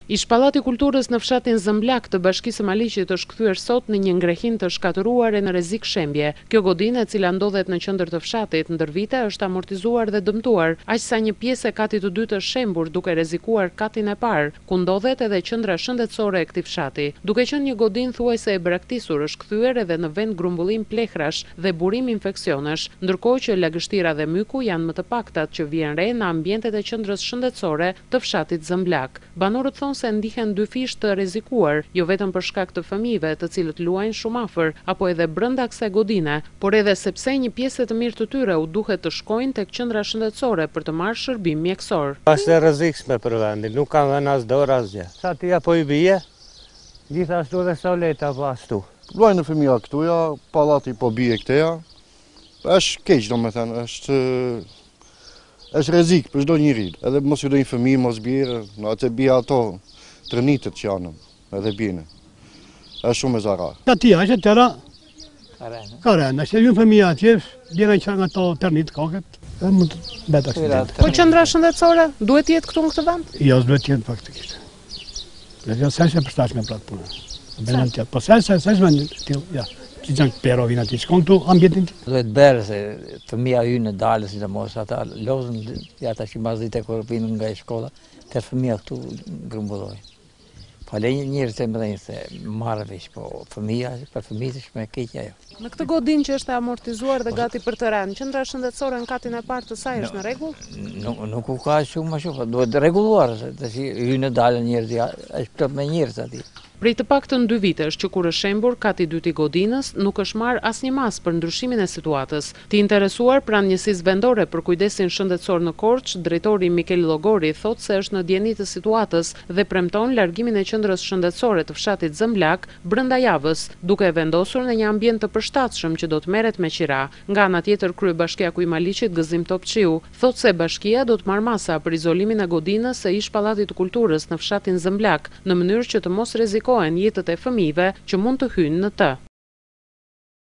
Ish Pallati Kulturës në fshatin Zëmblak të Bashkisë së Maliqit është kthyer sot në një ngrehin të shkatëruar e në rrezik shembje. Kjo godinë, e cila ndodhet në qendër të fshatit, ndër vite është amortizuar dhe dëmtuar, aq sa një pjesë e katit të dytë është shembur duke rrezikuar katin e parë, ku ndodhet edhe qendra shëndetësore e këtij fshati. Duke qenë një godinë thuajse e braktisur, është kthyer edhe në vend grumbullim plekhrash dhe burim infeksionesh, ndërkohë që lagështira dhe myku janë më të paktat që vjen re në ambientet e qendrës shëndetësore të fshatit Zëmblak. Banorët thonë se ndihen dy fish të rrezikuar, jo vetëm për shkak të fëmijëve të cilët luajnë shumë afër apo edhe brenda kësaj godine, por edhe sepse një pjesë të mirë të tyre u duhet të shkojnë tek qendra shëndetësore për të marrë shërbim mjekësor. Është e rrezikshme për vendin, nuk kanë vënë as dorë asgjë. Sa ti apo i bie, gjithashtu dhe soleta po ashtu. Luajnë fëmija këtuja, pallati po bie këteja. Është keq, domethënë, është rrezik për çdo njeri. Edhe mos ju do një fëmijë mos bjerë, në atë bie ato trënitet që janë, edhe bjene. Është shumë e zarar. Atia është tëra karena, se ju fëmija atje, bjene që nga to tërnit kokët, dhe mund të bet aksident. Po qendra shëndetësore duhet jetë këtu në këtë vend? Jo, duhet jetë faktikisht. Jo, se është e përstashme për atë punë. Po se është vendin t'il, ja. Që janë pero vinë ati, shkon këtu ambientin të. Duhet berë se fëmija ju në dalë, si të mos ata lozën, ata që mas dite kërë vinë nga e shkolla, të fëmija këtu grumbulloj. Fale njërës e më dhejnë se marrë vesh, po fëmija, për fëmijët është me keqja jo. Në këtë godinë që është amortizuar dhe gati për të rënë, qendra shëndetësore në katin e parë të saj është në rregull? Nuk u ka shumë më shumë, duhet rregulluar, se ju në dalë njërës, është plot me njërës ati. Prej të paktën 2 vitesh që kur është shembur kati i dytë i godinës, nuk është marrë asnjë mas për ndryshimin e situatës. Të interesuar pranë njësisë vendore për kujdesin shëndetësor në Korçë, drejtori Mikel Llogori thotë se është në dieni të situatës dhe premton largimin e qendrës shëndetësore të fshatit Zëmblak brenda javës, duke vendosur në një ambient të përshtatshëm që do të merret me qira. Nga ana tjetër, kryebashkiaku i Maliqit Gëzim Topçiu thotë se bashkia do të marrë masa për izolimin e godinës së ish Pallatit të Kulturës në fshatin Zëmblak, në mënyrë që të mos jetët e fëmijëve që mund të hyjnë në të.